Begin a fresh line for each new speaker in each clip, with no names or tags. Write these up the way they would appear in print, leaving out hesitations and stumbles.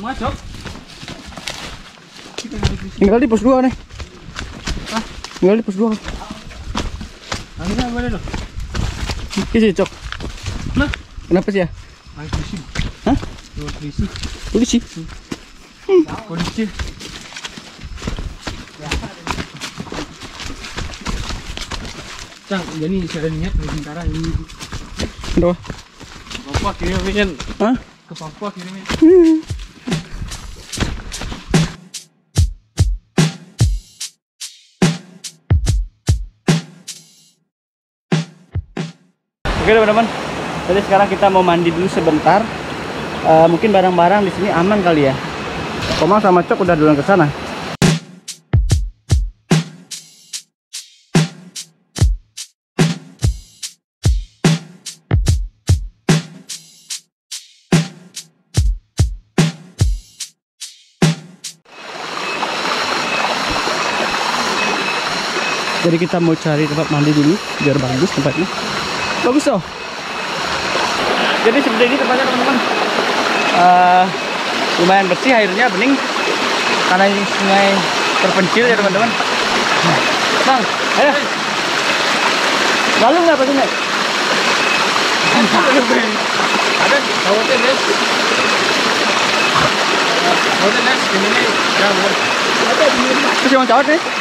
Cok.
Tinggal di pos 2 nih.
Hah?
Tinggal di pos 2.
Anginnya apa deh, loh?
Isi, Cok.
Nah,
Kenapa sih ya?
air polisi.
Hah?
Lewat polisi.
Polisi.
Polisi. Cang, jadi saya ada niat dari Bintara ini.
Aduh.
Ke Papua kirimin.
Hah?
Ke Papua kirimin.
Oke teman-teman, jadi sekarang kita mau mandi dulu sebentar. Mungkin barang-barang di sini aman kali ya. Komang sama Cok udah duluan ke sana. Jadi kita mau cari tempat mandi dulu biar bagus tempatnya. Bagus loh. Jadi seperti ini tempatnya teman-teman. Lumayan bersih, airnya bening karena ini sungai terpencil ya teman-teman. Bang, ayo. Lalu nggak pakai net?
Ada kawatnya Nes. Kawatnya Nes ini nih. Ya benar. Ada di sini.
Terus yang cawat nih?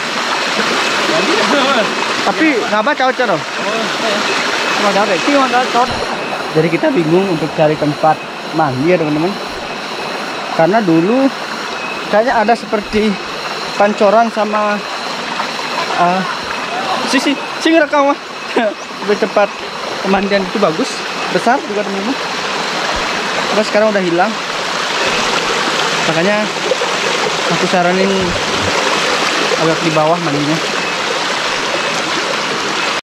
Tapi ngapa cawat-cawat?
Oh, ya.
Cuma cawat deh. Cuma cawat. Jadi kita bingung untuk cari tempat mandi ya teman-teman. Karena dulu kayaknya ada seperti pancoran sama sisi ngerekam mah. Lebih cepat pemandian itu bagus, besar juga teman-teman. Terus sekarang udah hilang. Makanya aku saranin agak di bawah mandinya.